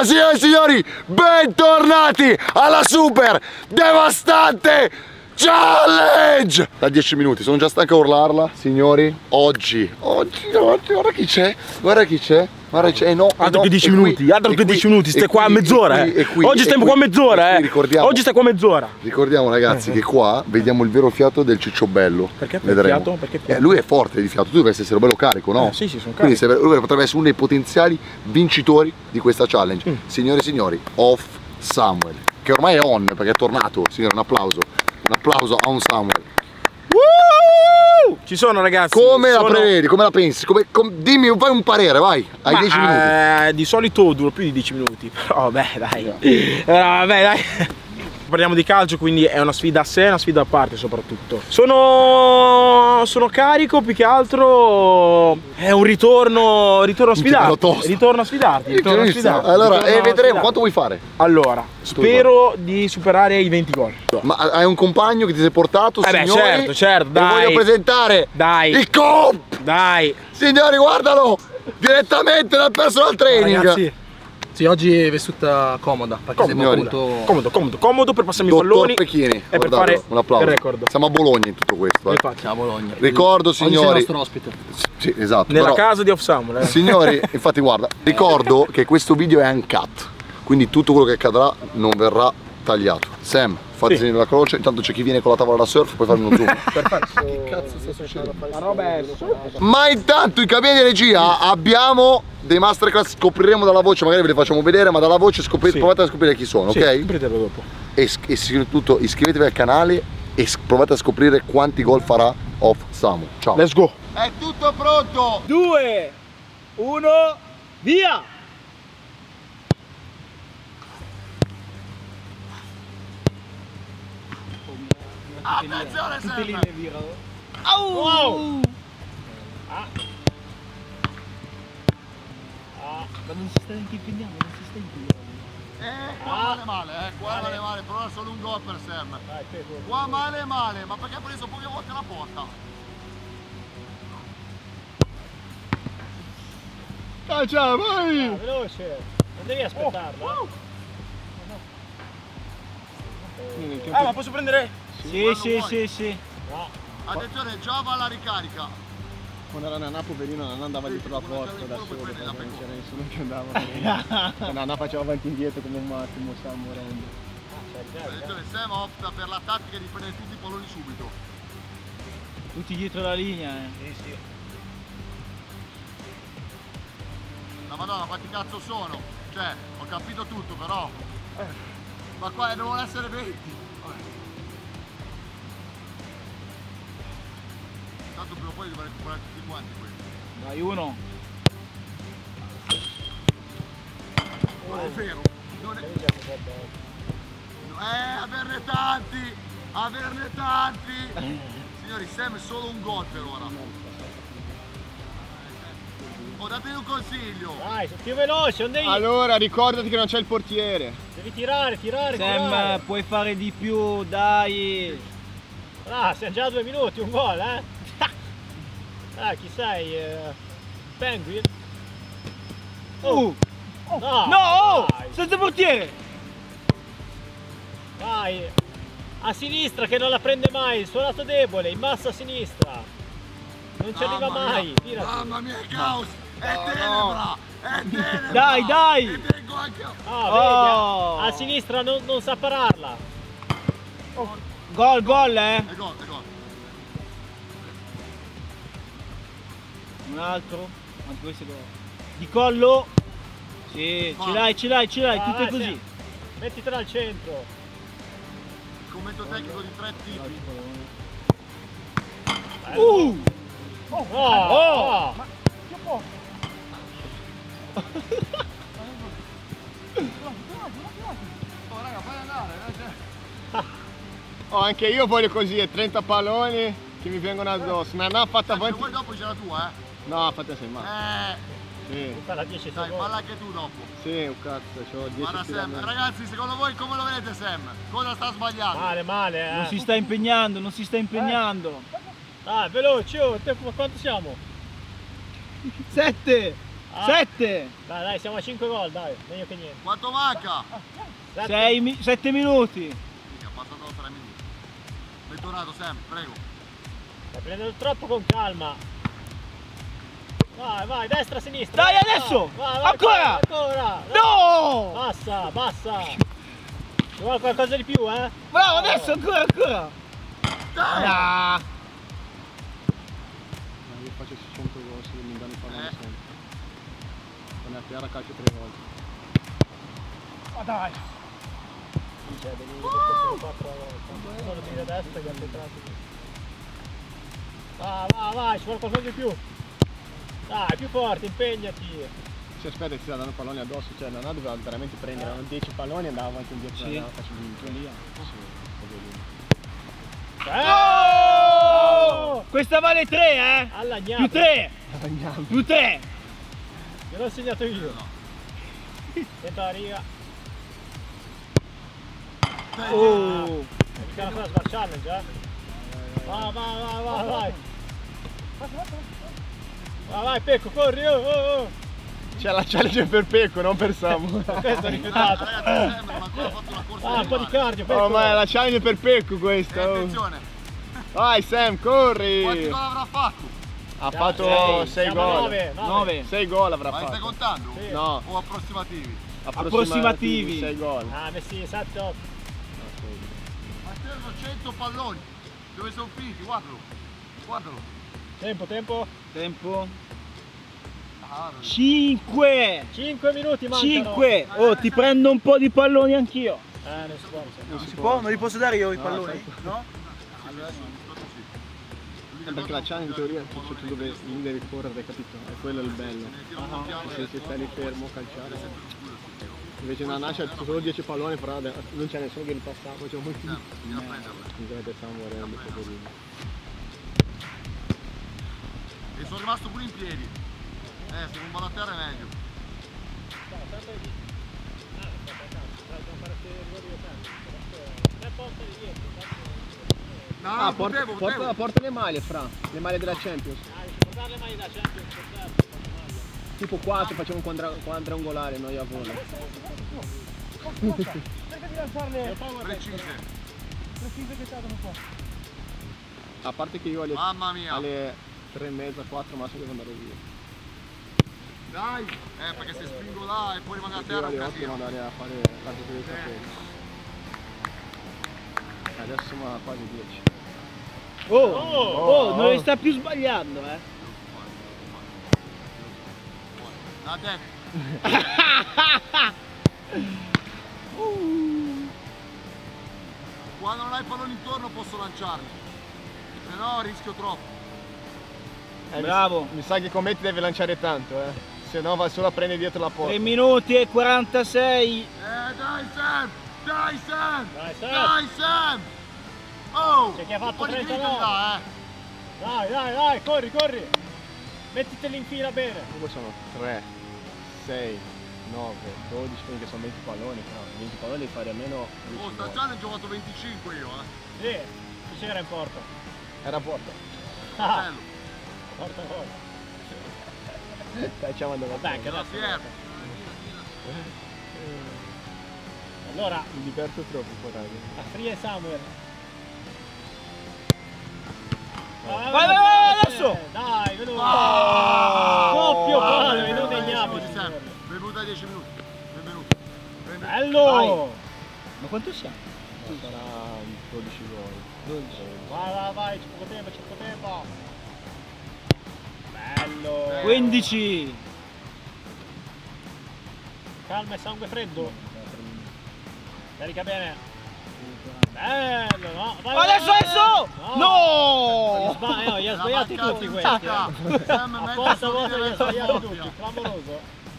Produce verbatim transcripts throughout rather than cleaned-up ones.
Allora signore e signori, bentornati alla super devastante challenge! Da dieci minuti, sono già stanco a urlarla. Signori, oggi, oggi, oggi, guarda chi c'è, guarda chi c'è. Guarda, c'è, no, altro no, che dieci minuti, altro che dieci minuti, stai qua a mezz'ora, eh. Oggi stiamo qua a mezz'ora, eh. Oggi stai qua a mezz'ora. Ricordiamo ragazzi che qua vediamo il vero fiato del cicciobello. Perché fiato? Perché fiato? Eh, lui è forte di fiato, tu dovresti essere bello carico, no? Eh, sì, sì, sono carico. Quindi lui potrebbe essere uno dei potenziali vincitori di questa challenge. Mm. Signore e signori, Off Samuel, che ormai è on perché è tornato. Signore, un applauso. Un applauso a un Samuel. Woo! Ci sono ragazzi. Come sono... la prevedi? Come la pensi? Come, com, dimmi, fai un parere, vai. Hai dieci minuti. Eh, di solito duro più di dieci minuti. Però vabbè dai. Yeah. Però vabbè dai. Parliamo di calcio, quindi è una sfida a sé, una sfida a parte soprattutto. Sono, sono carico, più che altro è un ritorno, ritorno a sfidarti. Ritorno a sfidarti. Ritorno a sfidarti. Allora, ritorno e vedremo quanto vuoi fare. Allora, spero di superare i venti gol. Ma hai un compagno che ti sei portato, eh signori? Beh, certo, certo, dai. Voglio presentare dai. il comp! Dai. Signori, guardalo! Direttamente dal personal training. Ragazzi. Sì, oggi è vestuta comoda, perché siamo appunto... Comodo, comodo, comodo per passarmi i Dottor palloni Pechini, e per fare un applauso. il record. Siamo a Bologna in tutto questo, eh. Infatti, siamo a Bologna. Ricordo, signori, oggi sei il nostro ospite. Sì, esatto. Nella però, casa di Off Samuel, eh. Signori, infatti guarda, ricordo che questo video è uncut, quindi tutto quello che accadrà non verrà tagliato. Sam, fate segno della croce, intanto c'è chi viene con la tavola da surf, puoi fare uno zoom. Perfetto. Che cazzo sta succedendo? La roba è... Ma intanto in cabina di regia abbiamo dei masterclass, scopriremo dalla voce, magari ve le facciamo vedere, ma dalla voce scoprirete, sì. Provate a scoprire chi sono, sì, ok? Scopritelo dopo. E, e soprattutto iscrivetevi al canale e provate a scoprire quanti gol farà Off Samu. Ciao. Let's go. È tutto pronto. Due, uno, via. Attenzione Sam. Au. Wow. Ah. Ah, ma non si sta neanche impegnando, non si sta impegnando. Eh, qua ah. male male, eh, qua male male, però è solo un gol per Sam. Qua male male, ma perché ha preso poche volte la porta? Calcia, vai! Ah, veloce, non devi aspettarlo. Oh. Oh. Ah, ma posso prendere? Sì, sì, sì, sì. No. Attenzione, già va alla ricarica. Quando era Nanà poverino non andava dietro la porta da solo, perché non c'era nessuno che andava. Nanà faceva avanti e indietro come un massimo, sta morendo. Attenzione, Sam opta per la tattica di prendere tutti i palloni subito. Tutti dietro la linea, eh. Sì, sì. La madonna, quanti cazzo sono? Cioè, ho capito tutto però. Ma qua devono essere venti. Tanto prima o poi devo recuperare tutti quanti questi. Dai, uno. Non è vero. Non è... Eh, averne tanti! Averne tanti! Signori, Sam è solo un gol per ora. Oh, datemi un consiglio! Dai, sono più veloce, non devi... Allora, ricordati che non c'è il portiere. Devi tirare, tirare, Sam, tirare. puoi fare di più, dai! Ah, siamo già a due minuti, un gol, eh? Ah, chi sei? Uh, Penguin? Oh! Uh. Oh. No! No! Dai. Senza portiere! Vai! A sinistra che non la prende mai, il suo lato debole, in massa a sinistra! Non ci arriva mai! Tirati. Mamma mia, è caos! È no, tenebra! No. È tenebra! Dai, dai! E tengo anche... Ah, oh. vedi, a sinistra non, non sa pararla! Oh. Gol, gol, eh! È gol, è gol! Un altro? Anche questo gol. Di collo! Sì, ce l'hai, ce l'hai, ce l'hai, ah, tutte vai, così! Sì. Mettitela al centro! Il commento tecnico di tre tipi! Uh! Oh! Oh! Oh. Ma che po'? Oh raga, fai andare! Oh, anche io voglio così, e trenta palloni che mi vengono addosso. Nanà ha fatto avanti... Poi dopo c'è la tua, eh? No, fate sei male. Eh... Sì. Falla dieci Dai, secondi. falla anche tu dopo. Sì, un cazzo, c'ho dieci Guarda Sam, km. ragazzi, secondo voi come lo vedete Sam? Cosa sta sbagliando? Male, male, eh. Non si sta impegnando, non si sta impegnando. Dai, veloce, oh, te, quanto siamo? Sette! sette. Dai, dai, siamo a cinque gol, dai, meglio che niente. Quanto manca? sette minuti. Mica, passano tre minuti. Bentornato Sam, prego. Stai prendendo troppo con calma. Vai, vai, destra, sinistra. Dai, adesso! Vai, vai, Ancora! Ancora! No! Basta, basta. Ci vuole qualcosa di più, eh? Bravo, adesso ancora, ancora. Dai! Ah. Ma io faccio cento gol se mi danno il pallone Eh. sempre. Non è a terra, calcio tre volte. Ma dai. Cioè, devi uh! quattro volte. Uno lo tira a destra e gli altri tratti. Vai, vai, vai, ci vuole qualcosa di più. Dai, più forte, impegnati. Se aspetta che si danno palloni addosso, cioè non doveva veramente prendere, erano dieci palloni e andava avanti e indietro, Sì. andava, faceva un lì. Sì, Oh! Questa vale tre, eh? Alla Più gnappa. tre. Andiamo. Più tre. Me l'ho segnato io. Tenta la riga. Oh. È mica una smart challenge, eh? Vai, vai, vai, vai, vai. Vai, vai, Pecco, corri, oh, oh, oh. C'è la challenge per Pecco, non per Samu. Questo è rifiutato. Ragazzi, Sam non ha ancora fatto una corsa Ah, un po' di cardio, Pecco. Oh, ma è la challenge per Pecco E questa. oh. attenzione, Vai Sam, corri! quanti gol avrà fatto? Ha Siamo- fatto sei, sei siamo gol. nove, nove. nove. sei gol avrà Ma li stai fatto. contando? Sì. No, O approssimativi? Approssimativi. sei gol. Ah, messi sette otto. Ma servono cento palloni. Dove sono finiti? Guardalo. Guardalo. Tempo, tempo. Tempo. Ah, cinque. cinque minuti mancano. cinque. Oh, ti prendo un po' di palloni anch'io. Eh, non si può, non si può. Non si può? Non li posso dare io i No, palloni? sai- No? Perché la challenge in teoria è tutto tu dove lì devi correre, capito? È quello il bello. Se si stai lì fermo, calciare. Invece nella nascia c'è solo dieci palloni, però non c'è nessuno che li passava, c'è molti. Sinceramente stiamo morendo, poverino. E sono rimasto pure in piedi. Eh, se non vado a terra è meglio. No, Ah, potevo, porta, potevo. porta, porta le maglie, fra, le maglie della Champions. Ah, devi portare le mani da Champions per terra. Tipo quattro, facciamo un quadra- quadrangolare noi a volo. Cerca di lanciarle. Precise. Precise che cadono qua. A parte che io alle, Mamma mia. alle tre e mezza, quattro massimo devo andare via. Dai. Eh, perché se spingo là e poi rimango a Io terra è alle un otto devo casino. andare a fare la gioco dei capelli. Adesso siamo a quasi dieci. Oh, oh, non li sta più sbagliando, eh. La testa. Quando non hai il pallone intorno posso lanciarli. Se no rischio troppo. Eh, mi- Bravo. Mi sa che con me ti devi lanciare tanto, eh. Se no va solo a prendere dietro la porta. tre minuti e quarantasei. Eh dai Sam! Dai Sam! Dai, Sam! Dai Sam! Oh! C'è chi ha fatto un po' di trentanove. grinta là, eh! Dai, dai, dai, corri, corri. Mettiteli in fila bene. Comunque sono tre, sei, nove, dodici, quindi sono venti palloni, però venti palloni devi fare almeno Oh, dieci sta gol. challenge ho fatto venticinque io, eh! Sì, chi c'era in porta? Era a porta. Ah, Bello! porta porta. Dai, ciao, andiamo Vabbè, anche La adesso. Fier! Allora, Mi diverto troppo, portare. a Free e Samuel. Vai, vai, vai, adesso! Dai, veloce! Ah! Doppio palo, Benvenuto venuto ai ai dieci gnappi. minuti, Sam. Benvenuto ai dieci minuti. Benvenuto. Benvenuto. Bello! Ma quanto siamo? Sarà dodici gol. dodici. Vai, vai, vai, c'è poco tempo, c'è poco tempo. Bello! quindici. Calma e sangue freddo. Carica bene. Bello, no? Vai, vai, Adesso, vai. adesso! No! No! Gli sba- no, gli ha La sbagliati mancata tutti in questi. sacca. eh. Sam mezzo Apposta volta sorridere gli ha verso la sbagliati coppia. tutti, clamoroso.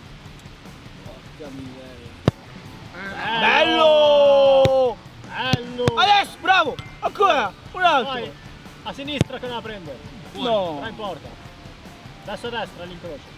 Eh, Bello! Bello! Adesso, bravo! Ancora! Un altro! Vai, a sinistra che non la prende. No! Tra in porta. Adesso a destra all'incrocio.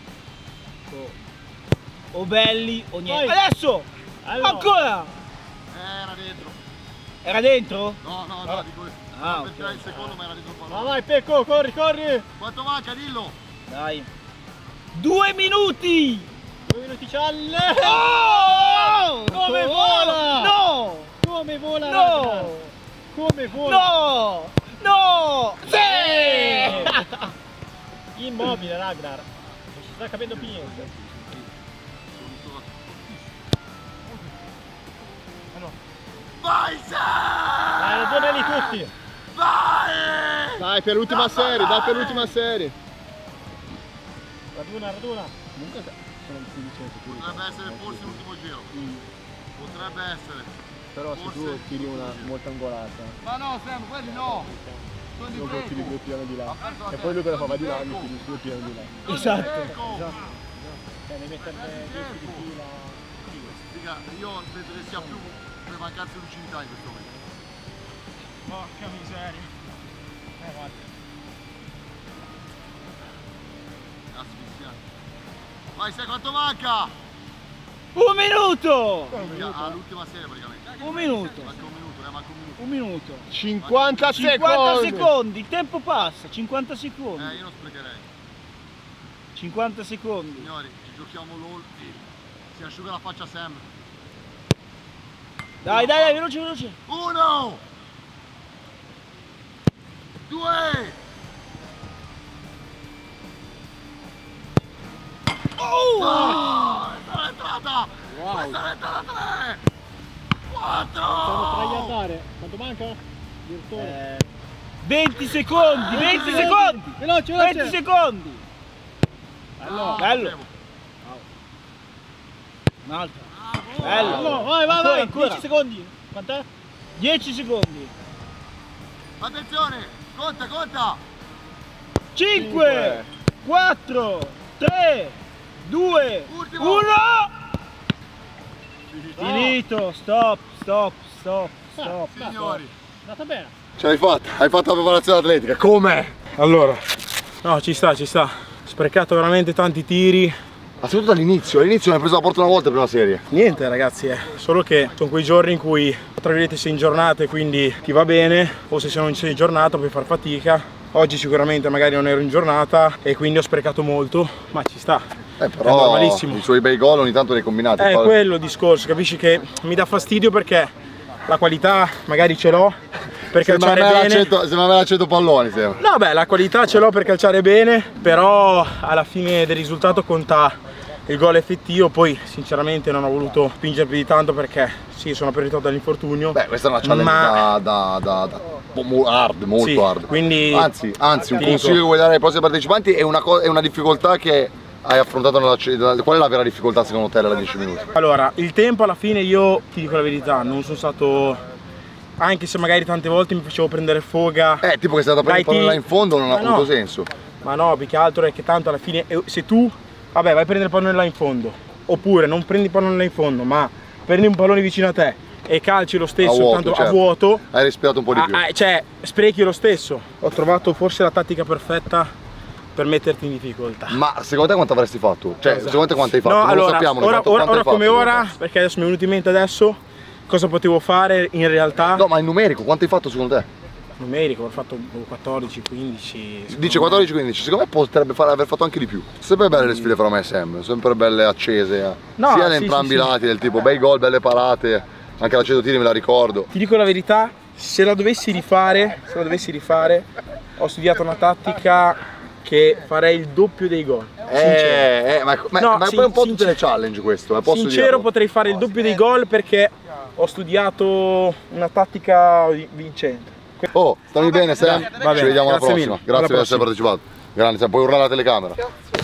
O belli o niente. Vai. Adesso! Allora. Ancora! Eh, era dentro. Era dentro? No, no, no, dico Ah, perché ok. era il secondo ma era dentro il Vai, pallone. vai, Pecco, corri, corri! Quanto manca, dillo? Dai. Due minuti! Due minuti challenge! Oh! Come vola! No! Come vola No! Ragnar! Come vola! No! No! Sì! Immobile Ragnar! Non si sta capendo più niente. Vai Sam! Dai, ragione tutti! Vai! Dai per l'ultima serie, dai per l'ultima serie. Raduna, raduna! Comunque sono il quindicesimo. Potrebbe essere forse l'ultimo giro. Potrebbe essere. Però se tu tiri una molto angolata, Ma no Sam, quelli no! Sono di dopo tiri greco! due piani di là. Aperto la E poi lui cosa fa? Va di là, greco. mi tiri due piani di là. Esatto! Esatto! Cioè, devi metterne dieci di fila. Figa, io penso che sia più per mancanza di lucidità in questo momento. Porca miseria! Eh, guarda. Asfissiante. Vai, sai quanto manca? Un minuto! All'ultima serie praticamente. Un minuto! Manca un minuto, eh, manca un minuto. Un minuto! cinquanta cinquanta secondi! secondi! Il tempo passa! cinquanta secondi! Eh, io non sprecherei. cinquanta secondi! Signori, ci giochiamo l'ulti. Si asciuga la faccia Sam. Dai, dai, dai, veloce, veloce! Uno! Due! Oh! Oh, questa è l'entrata! Questa è l'entrata tre! Quattro! Stiamo traiardare. Quanto manca? Direttore. Eh, venti secondi! venti secondi! Veloce, veloce! venti secondi! Bello! Bello! Un altro! Bello! No, vai, vai, Ancora, vai! ancora. dieci secondi! Quant'è? dieci secondi! Attenzione! Conta, conta! cinque, quattro, tre, due, Ultimo. uno! Finito! Stop, stop, stop, stop! Signori! È andata bene! Ce l'hai fatta! Hai fatto la preparazione atletica! Com'è? Allora, no, ci sta, ci sta. Sprecato veramente tanti tiri. Ma soprattutto all'inizio, all'inizio mi hai preso la porta una volta per una serie. Niente ragazzi, eh. Solo che sono quei giorni in cui tra virgolette sei in giornata e quindi ti va bene, o se non sei in giornata puoi far fatica. Oggi sicuramente magari non ero in giornata e quindi ho sprecato molto, ma ci sta. Eh È però normalissimo. i suoi bei gol ogni tanto li hai combinati. È Poi- quello il discorso, capisci che mi dà fastidio perché la qualità magari ce l'ho per Sembra calciare me bene. l'accetto- sembra me l'accetto palloni, sembra. No beh, la qualità ce l'ho per calciare bene, però alla fine del risultato conta il gol effettivo. Poi sinceramente non ho voluto spingere più di tanto perché sì, sono perito dall'infortunio. Beh, questa è una challenge ma... da, da, da, da mo- hard, molto Sì, hard. quindi- Anzi, anzi un Ti consiglio dico- che vuoi dare ai prossimi partecipanti è una, co- è una difficoltà che hai affrontato nella c- qual è la vera difficoltà secondo te nella dieci minuti? Allora, il tempo alla fine io ti dico la verità, non sono stato, anche se magari tante volte mi facevo prendere foga. Eh, tipo che sei stata a prendere il dai pallone là tiri- in fondo non ha Ma no. avuto senso. Ma no, più che altro è che tanto alla fine, eh, se tu, vabbè, vai a prendere il pallone là in fondo, oppure non prendi il pallone là in fondo, ma prendi un pallone vicino a te e calci lo stesso, A vuoto, tanto a certo. vuoto, Hai respirato un po' di ah, più. ah, cioè sprechi lo stesso. Ho trovato forse la tattica perfetta per metterti in difficoltà. Ma secondo te quanto avresti fatto? Cioè, Cosa? secondo te quanto hai fatto? No, non allora, lo sappiamo. noi, ora, quanto- ora, quanto ora hai come fatto, ora, secondo perché adesso mi è venuto in mente adesso cosa potevo fare in realtà. te? No, ma in numerico, quanto hai fatto secondo te? Numerico, ho fatto quattordici, quindici. Dice secondo me. quattordici quindici, secondo me potrebbe fare, aver fatto anche di più. Sempre belle le sfide fra me e Sam, sempre belle accese. eh. No, Sia sì, da entrambi sì, i sì. lati, del tipo bei gol, belle parate, anche la cento tiri me la ricordo. Ti dico la verità, se la dovessi rifare, se la dovessi rifare, ho studiato una tattica che farei il doppio dei gol. Sincero. Eh, eh, ma, ma, No, ma è sin- poi un po' tutte sincero. le challenge questo, eh, posso Sincero dirlo. potrei fare il doppio dei gol perché ho studiato una tattica vi- vincente. Oh, stammi bene Sam, Va ci bene, vediamo alla grazie prossima. mille. Grazie Alla per essere partecipato. Grande Sam, puoi urlare alla telecamera.